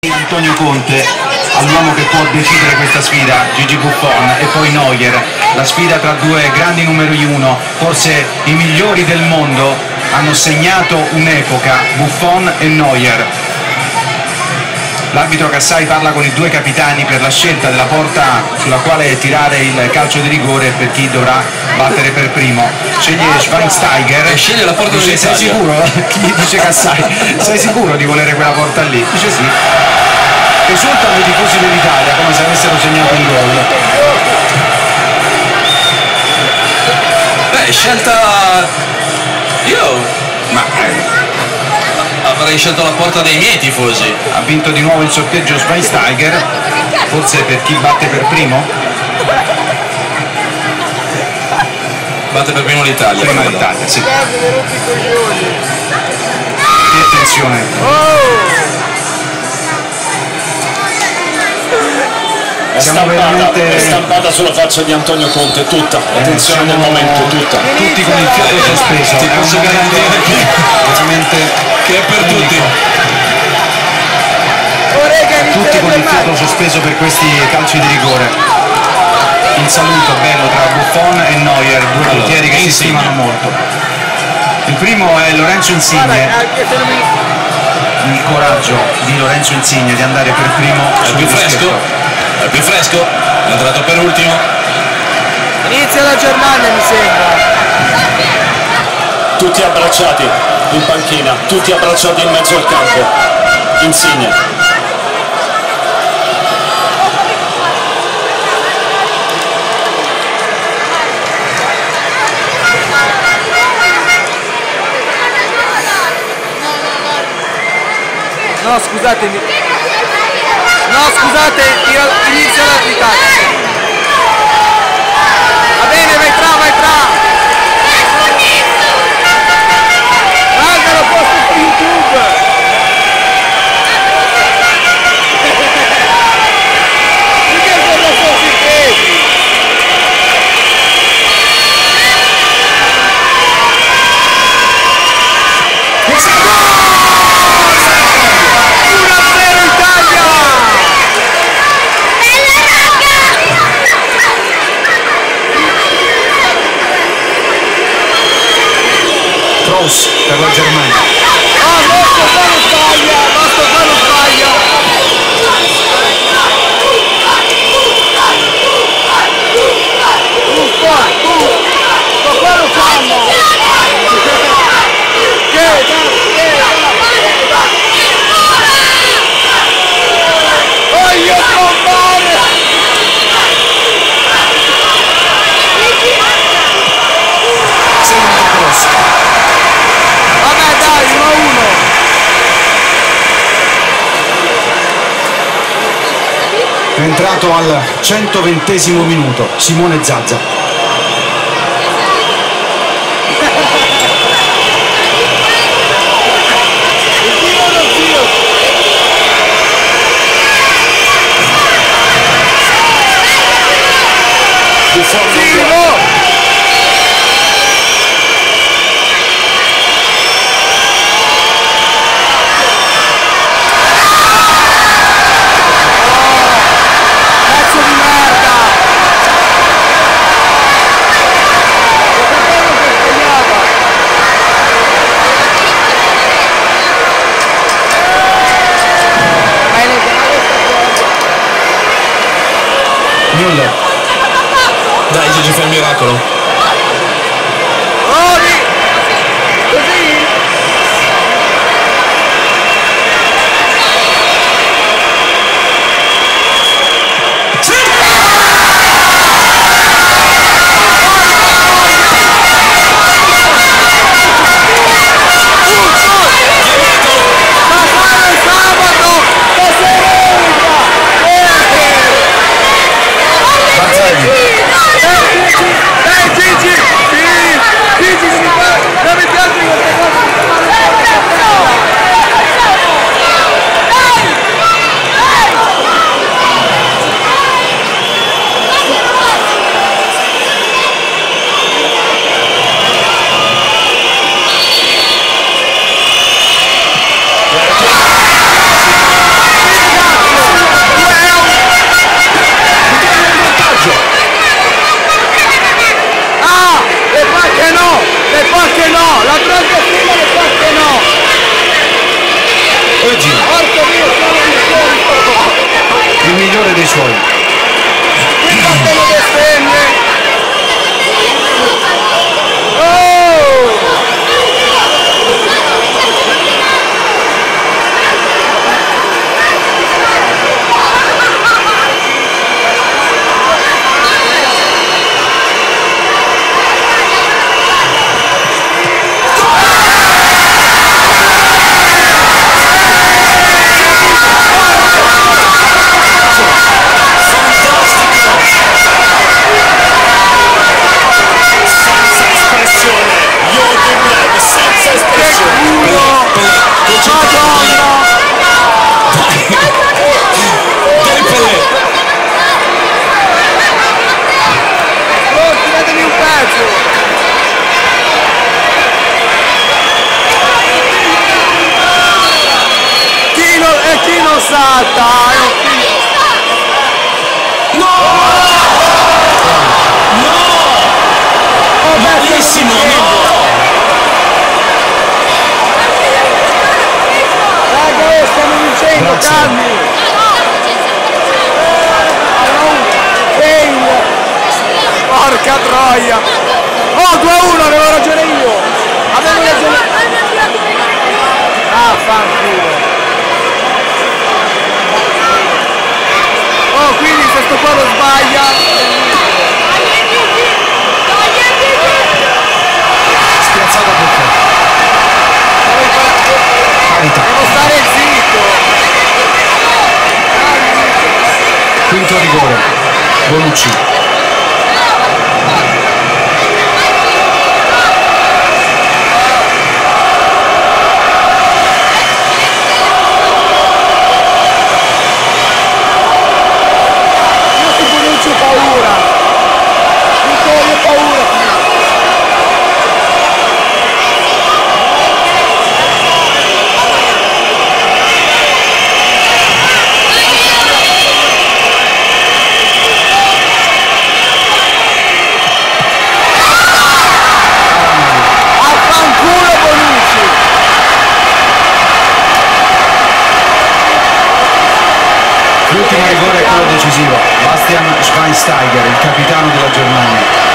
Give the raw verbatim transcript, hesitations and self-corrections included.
Antonio Conte all'uomo che può decidere questa sfida, Gigi Buffon, e poi Neuer, la sfida tra due grandi numeri uno, forse i migliori del mondo, hanno segnato un'epoca, Buffon e Neuer. L'arbitro Cassai parla con i due capitani per la scelta della porta sulla quale tirare il calcio di rigore per chi dovrà battere per primo. Sceglie Schweinsteiger e sceglie la porta. Dice, sei sicuro? Chi dice Cassai? Sei sicuro di volere quella porta lì? Dice sì. Esultano i tifosi dell'Italia come se avessero segnato un gol. Beh, scelta... Io... ma... avrei scelto la porta dei miei tifosi. Ha vinto di nuovo il sorteggio Schweinsteiger, forse per chi batte per primo? Batte per primo l'Italia. Prima l'Italia, sì. Che attenzione. È stampata, veramente... è stampata sulla faccia di Antonio Conte, tutta, attenzione eh, nel momento, tutta. Tutti con il fiato sospeso, ti posso garantire che veramente che è per unico. tutti. Tutti con il fiato sospeso per questi calci di rigore. Il saluto bello tra Buffon e Neuer, due portieri che si stimano molto. Il primo è Lorenzo Insigne. Il coraggio di Lorenzo Insigne di andare per primo. È più fresco? È più fresco, è entrato per ultimo. Inizia la Germania, mi sembra. Tutti abbracciati in panchina, tutti abbracciati in mezzo al campo. Insigne. No, scusatemi. No, scusate, inizia l'applicazione. Va bene, vai tra, vai tra. Guarda, lo posto su YouTube. Perché sono solo i pesi? Per la Germania. Ah, nostro qua non sbaglia, nostro qua non sbaglia. Uffa, uffa, qua lo fanno. Che, che, voglio trombare. Secondo cross. Vabbè dai, uno a uno. È entrato al centoventesimo minuto Simone Zazza. Dai Gigi, fai il miracolo. Dai, migliore dei suoi. Qui battono bestemmie. Salta, è un figlio. No! No! Oh, bellissimo, no! Raga, oh, stiamo vincendo, Grazie. calmi. Fail. Porca troia. Oh, due a uno, avevo ragione io. Avevo ragione. Ah, fanculo. Oh, quindi se sto qua lo sbaglia. Spiazzato perfetto. Devo stare zitto. Quinto rigore. Bonucci. L'ultimo rigore è quello decisivo. Bastian Schweinsteiger, il capitano della Germania.